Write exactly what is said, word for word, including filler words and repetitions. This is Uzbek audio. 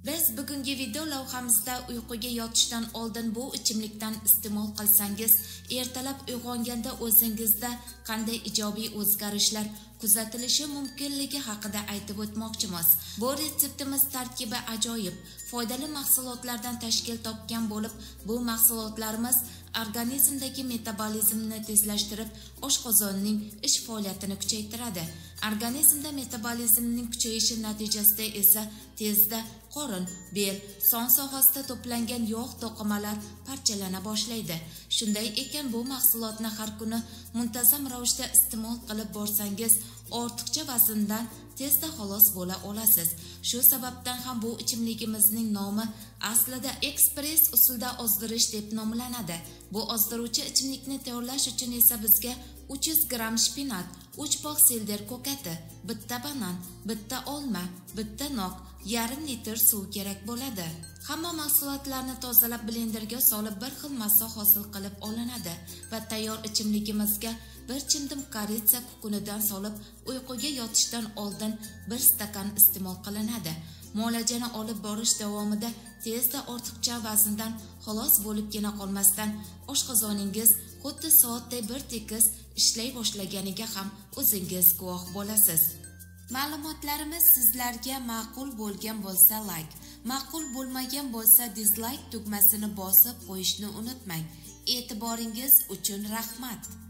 Biz bugungi video lavhamizda uyquga yotishdan oldin bu ichimlikdan iste'mol qilsangiz, ertalab uyg'onganda o'zingizda qanday ijobiy o'zgarishlar kuzatilishi mumkinligi haqida aytib o'tmoqchimiz. Bu retseptimiz tarkibi ajoyib, foydali mahsulotlardan tashkil topgan bo'lib, bu mahsulotlarimiz organizmdagi metabolizmni tezlashtirib, oshqozonning ish faoliyatini kuchaytiradi. Organizmda metabolizmning kuchayishi natijasida esa tezda qorin, bel, son sohasida to'plangan yog' to'qimalar parchalana boshlaydi. Shunday ekan, bu mahsulotni har kuni muntazam ravishda iste'mol qilib borsangiz, ortiqcha vazndan tezda xalos bo'la olasiz. Shu sababdan ham bu ichimligimizning nomi aslida ekspress usulda ozdirish deb nomlanadi. Bu ozdiruvchi ichimlikni tayyorlash uchun esa bizga uch yuz gramm shpinat, uch bog' selder ko'kati, bitta banan, bitta olma, bitta nok, yarim litr suv kerak bo'ladi. Hamma mahsulotlarni tozalab blenderga solib bir xil massa hosil qilib olinadi va tayyor ichimligimizga bir chimdim koritsa kukunidan solib uyquga yotishdan oldin bir stakan iste'mol qilinadi. Muolajani olib borish davomida tezda ortiqcha vazndan xalos bo'libgina qolmasdan oshqozoningiz xuddi soatday bir tekis ishlay boshlaganiga ham o'zingiz guvoh bo'lasiz. Ma'lumotlarimiz sizlarga ma'qul bo'lgan bo'lsa like, ma'qul bo'lmagan bo'lsa dislike tugmasini bosib qo'yishni unutmang. E'tiboringiz uchun rahmat.